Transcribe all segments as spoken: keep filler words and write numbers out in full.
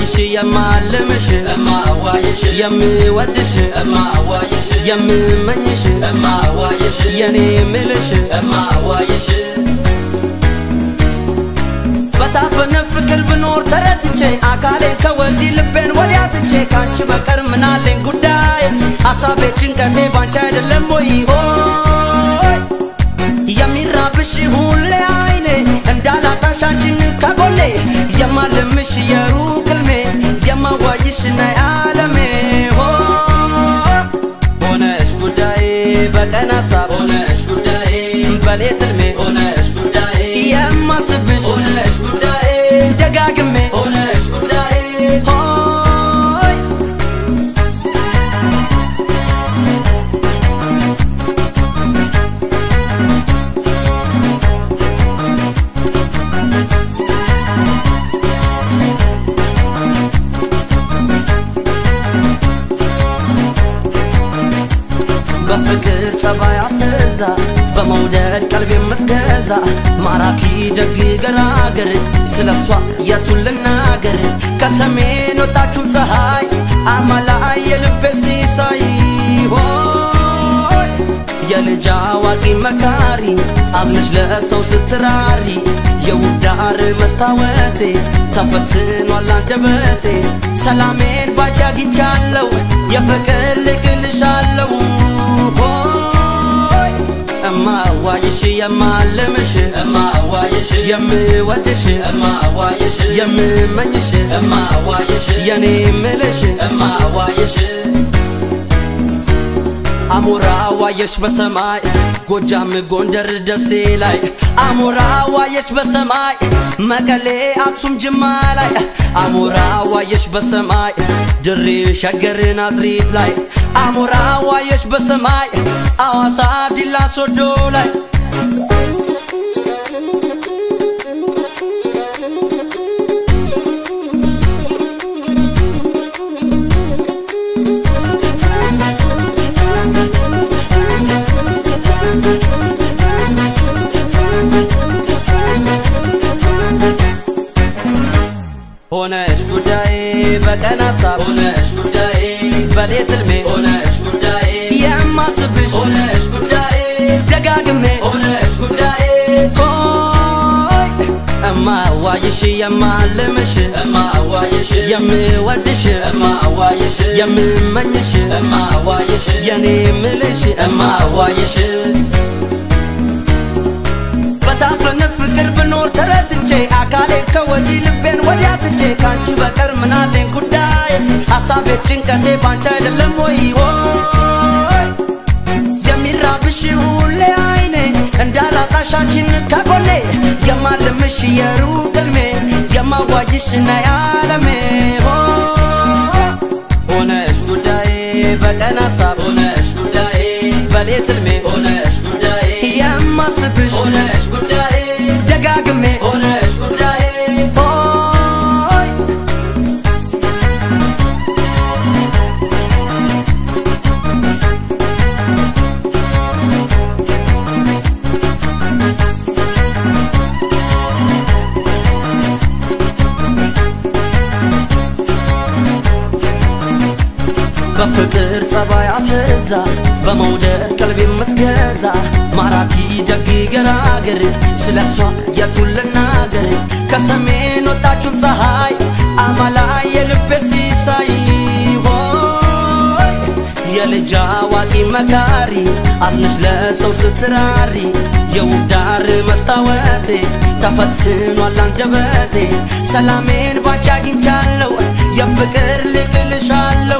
ዋይሽ የማልምሽ እማ ዋይሽ የምወድሽ እማ ዋይሽ የምመኝሽ እማ ዋይሽ የኔ ምልሽ እማ ዋይሽ በታፈነ ፍቅር ብኖር ተረትቼ አካሌ ከወዲ ልቤን ወዲያ ትቼ ካንቺ በቀር ምን አለኝ ጉዳይ ሐሳቤ ጭንቀቴ ባንቺ አይደለም ወይ ሆይ የሚራብሽ ሁሌ አይኔ እንዳላጣሽ አንቺን ከጎኔ የማልምሽ የሩቅ ሕልሜ የማዋይሽ ነይ ዓለሜ ሆነሽ ጉዳዬ በቀን ሐሳብ ሆነሽ ጉዳዬ በሌት ሕልሜ ሆነሽ ጉዳዬ የማስብሽ ሆነሽ ጉዳዬ ደጋግሜ ሆነሽ ጉዳዬ ሆይ በፍቅር ጸባይ አፍዛ በመውደድ ቀልብ የምትገዛ ማራኪ ደግ ገራገር ስለሷ የቱን ልናገር ከሰሜን ወጣችሁ ፀሐይ አማላይ የልቤ ሲሳይ ሆይ የልጅ አዋቂ መካሪ አዝነሽ ለሰው ስትራሪ የውዳር መስታወቴ ተፈትኗል አንደበቴ ሰላሜን ባንቺ አግኝቻለሁ የፍቅር ልቅልሻለሁ እማ ዋይሽ የማልምሽ እማ ዋይሽ የምወድሽ እማ ዋይሽ የምመኝሽ እማ ዋይሽ የኔ ምልሽ እማ ዋይሽ አሞራ ዋየሽ በሰማይ ጎጃም ጎንደር ደሴ ላይ አሞራ ዋየሽ በሰማይ መቀሌ አክሱም ጅማ ላይ አሞራ ዋየሽ በሰማይ ድሬ ሸገር ናዝሬት ላይ አሞራ ዋየሽ በሰማይ አዋሳ ዲላ ሶዶ ላይ ሆነሽ ጉዳዬ በቀን ሐሳብ ሆነሽ ጉዳዬ በሌት ሕልሜ ሆነሽ ጉዳዬ የማስብሽ ሆነሽ ጉዳዬ ደጋግሜ ሆነሽ ጉዳዬ ሆይ እማ ዋይሽ የማልምሽ እማ ዋይሽ የምወድሽ እማ ዋይሽ የምመኝሽ እማ ዋይሽ የኔ ምልሽ እማ ዋይሽ በታፈነ ፍቅር ብኖር ተረትቼ አካሌ ከወዲ ልቤን ወዲያ ትቼ ካንቺ በቀር ምን አለኝ ጉዳይ ሐሳቤ ጭንቀቴ ባንቺ አይደለም ወይ ሆይ የሚራብሽ ሁሌ አይኔ እንዳላጣሽ አንቺን ከጎኔ የማልምሽ የሩቅ ሕልሜ የማዋይሽ ነይ ዓለሜ ሆነሽ ጉዳዬ በቀን ሐሳብ ሆነሽ ጉዳዬ በሌት ሕልሜ ሆነሽ ጉዳዬ የማስብሽ ሆነሽ ጉዳዬ ደጋግሜ ሆነሽ ጉዳዬ ሆይ በፍቅር ጸባይ አፍዛ በመውደድ ቀልብ የምትገዛ ማራኪ ደግ ገራገር ስለሷ የቱን ልናገር ከሰሜን ወጣችሁ ፀሐይ አማላይ የልቤ ሲሳይ ሆይ የልጅ አዋቂ መካሪ አዝነሽ ለሰው ስትራሪ የውዳር መስታወቴ ተፈትኗል አንደበቴ ሰላሜን ባንቺ አግኝቻለሁ የፍቅር ልቅልሻለሁ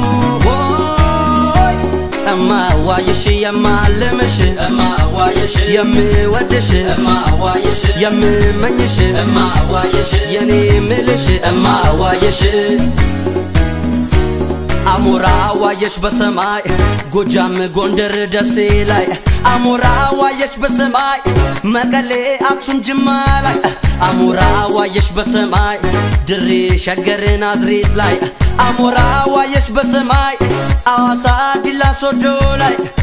እማ ዋይሽ የማልምሽ እማ ዋይሽ የምወድሽ እማ ዋይሽ የምመኝሽ እማ ዋይሽ የኔ ምልሽ እማ ዋይሽ አሞራ ዋየሽ በሰማይ ጎጃም ጎንደር ደሴ ላይ አሞራ ዋየሽ በሰማይ መቀሌ አክሱም ጅማ ላይ አሞራ ዋየሽ በሰማይ ድሬ ሸገር ናዝሬት ላይ አሞራ ዋየሽ በሰማይ አዋሳ ዲላ ሶዶ ላይ